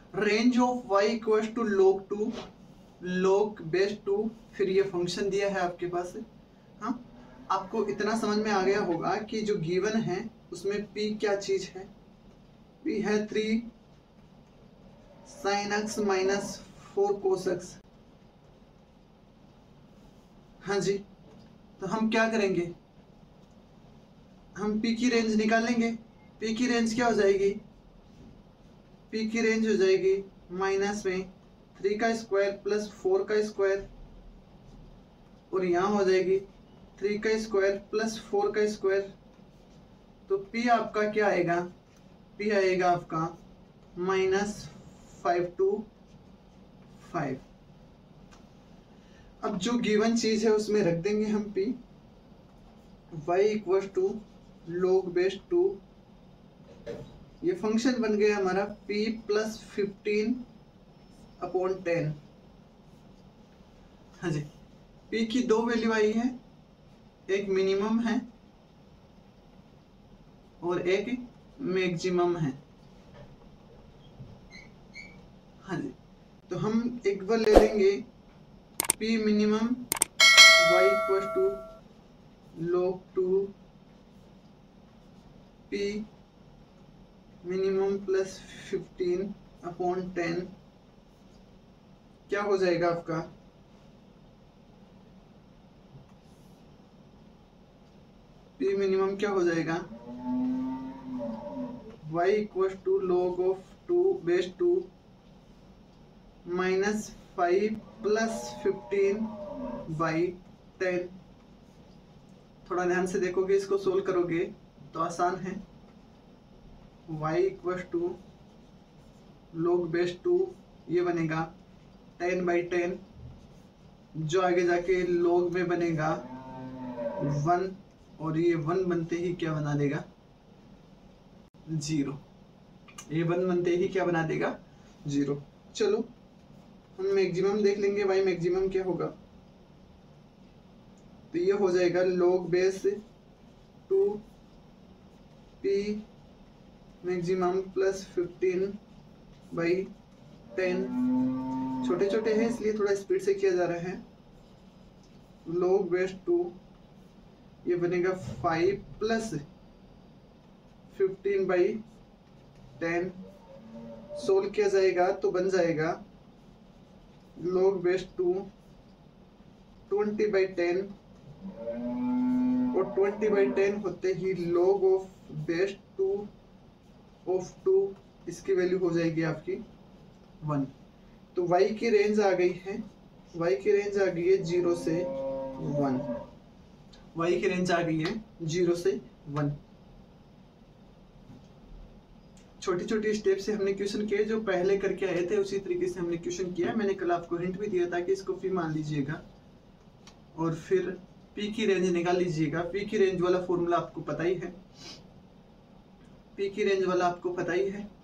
Range of y equal to log base 2, फिर ये function दिया है आपके पास। हाँ, आपको इतना समझ में आ गया होगा कि जो गिवन है उसमें p क्या चीज है। p है 3 sin x minus 4 cos x। हाँ जी, तो हम क्या करेंगे, हम p की रेंज निकालेंगे। p की रेंज क्या हो जाएगी, p की रेंज हो जाएगी माइनस में 3 का स्क्वायर प्लस 4 का स्क्वायर, और यहाँ हो जाएगी 3 का स्क्वायर प्लस 4 का स्क्वायर। तो p आपका क्या आएगा, p आएगा आपका -5 to 5। अब जो गिवन चीज है उसमें रख देंगे हम p, y equal to log base 2, ये फंक्शन बन गया हमारा p प्लस 15/10। हाँ जी, p की दो वैल्यू आई है, एक मिनिमम है और एक मैक्सिमम है। हाँ जी, तो हम एक बार ले लेंगे p minimum y equal to log 2 p minimum plus 15/10 क्या हो जाएगा आपका, p मिनिमम क्या हो जाएगा, y equal to log of 2 base 2 -5 plus 15/10। थोड़ा ध्यान से देखोगे, इसको सोल्व करोगे तो आसान है। y equal to log base 2, ये बनेगा 10/10, जो आगे जाके log में बनेगा 1, और ये 1 बनते ही क्या बना देगा, 0। ये 1 बनते ही क्या बना देगा, 0। चलो हम मैक्सिमम देख लेंगे, y मैक्सिमम क्या होगा। तो ये हो जाएगा log base 2 p maximum plus 15/10। छोटे छोटे हैं इसलिए थोड़ा स्पीड से किया जा रहा है। log बेस 2 ये बनेगा 5 प्लस 15/10। सोल्व किया जाएगा तो बन जाएगा log बेस 2 20/10, और 20/10 होते ही log ऑफ बेस 2 ऑफ 2, इसकी वैल्यू हो जाएगी आपकी 1। तो y की रेंज आ गई है, y की रेंज आ गई है 0 से 1, y की रेंज आ गई है 0 से 1। छोटी छोटी स्टेप से हमने क्वेश्चन किए, जो पहले करके आए थे उसी तरीके से हमने क्वेश्चन किया। मैंने कल आपको हिंट भी दिया था कि इसको p मान लीजिएगा और फिर p की रेंज निकाल लीजिएगा। p की रेंज वाला फॉर्मूला आपको पता ही है, p की रेंज वाला आपको पता ही है।